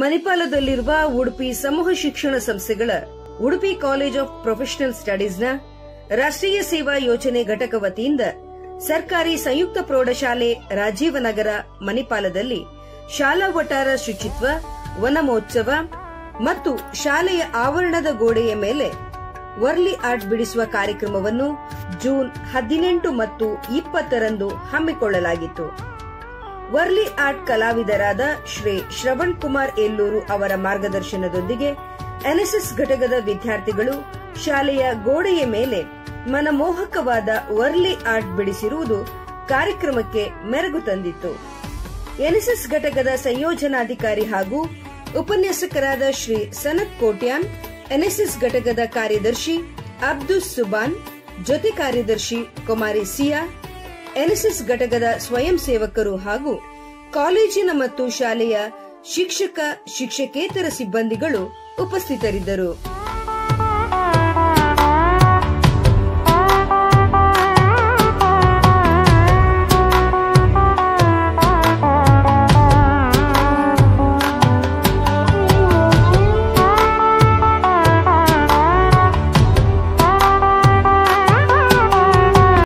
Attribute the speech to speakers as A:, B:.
A: ಮಣಿಪಾಲದಲ್ಲಿರುವ ಉಡುಪಿ ಸಮೂಹ ಶಿಕ್ಷಣ ಸಂಸ್ಥೆಗಳ ಉಡುಪಿ ಕಾಲೇಜ್ ಆಫ್ ಪ್ರೊಫೆಷನಲ್ ಸ್ಟಡೀಸ್ನ ರಾಷ್ಟ್ರೀಯ ಸೇವಾ ಯೋಜನೆ ಘಟಕ ವತಿಯಿಂದ ಸರ್ಕಾರಿ ಸಂಯುಕ್ತ ಪ್ರೌಢಶಾಲೆ ರಾಜೀವನಗರ ಮಣಿಪಾಲದಲ್ಲಿ ಶಾಲಾ ವಟಾರ ಶುಚಿತ್ವ, ವನ ಮಹೋತ್ಸವ ಮತ್ತು ಶಾಲೆಯ ಆವರಣದ ಗೋಡೆಯ ಮೇಲೆ ವರ್ಲಿ ಆರ್ಟ್ ಬಿಡಿಸುವ ಕಾರ್ಯಕ್ರಮವನ್ನು ಜೂನ್ 18 ಮತ್ತು 20ರಂದು ಹಮ್ಮಿಕೊಳ್ಳಲಾಗಿತ್ತು. ವರ್ಲಿ ಆರ್ಟ್ ಕಲಾವಿದರಾದ ಶ್ರೀ ಶ್ರವಣ್ ಕುಮಾರ್ ಎಲ್ಲೂರು ಅವರ ಮಾರ್ಗದರ್ಶನದೊಂದಿಗೆ ಎನ್ಎಸ್ಎಸ್ ಘಟಕದ ವಿದ್ಯಾರ್ಥಿಗಳು ಶಾಲೆಯ ಗೋಡೆಯ ಮೇಲೆ ಮನಮೋಹಕವಾದ ವರ್ಲಿ ಆರ್ಟ್ ಬಿಡಿಸಿರುವುದು ಕಾರ್ಯಕ್ರಮಕ್ಕೆ ಮೆರುಗು ತಂದಿತ್ತು. ಎನ್ಎಸ್ಎಸ್ ಘಟಕದ ಸಂಯೋಜನಾಧಿಕಾರಿ ಹಾಗೂ ಉಪನ್ಯಾಸಕರಾದ ಶ್ರೀ ಸನತ್ ಕೋಟ್ಯಾನ್, ಎನ್ಎಸ್ಎಸ್ ಘಟಕದ ಕಾರ್ಯದರ್ಶಿ ಅಬ್ದುಸ್ ಸುಬಾನ್, ಜೊತೆ ಕಾರ್ಯದರ್ಶಿ ಕುಮಾರಿ ಸಿಯಾ, ಎನ್ಎಸ್ಎಸ್ ಘಟಕದ ಸ್ವಯಂ ಸೇವಕರು ಹಾಗೂ ಕಾಲೇಜಿನ ಮತ್ತು ಶಾಲೆಯ ಶಿಕ್ಷಕ ಶಿಕ್ಷಕೇತರ ಸಿಬ್ಬಂದಿಗಳು ಉಪಸ್ಥಿತರಿದ್ದರು.